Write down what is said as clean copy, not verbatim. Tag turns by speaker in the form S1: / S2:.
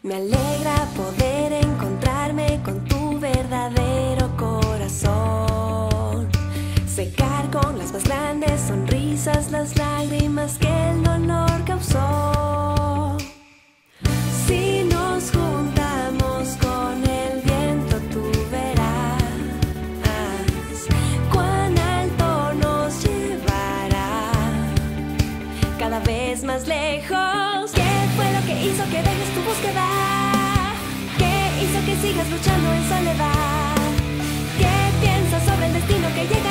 S1: Me alegra poder encontrarme con tu verdadero corazón. Secar con las más grandes sonrisas las lágrimas que el dolor causó. Si nos juntamos con el viento, tú verás cuán alto nos llevará, cada vez más lejos. ¿Qué fue lo que hizo que dejes tu búsqueda? ¿Qué hizo que sigas luchando en soledad? ¿Qué piensas sobre el destino que llega?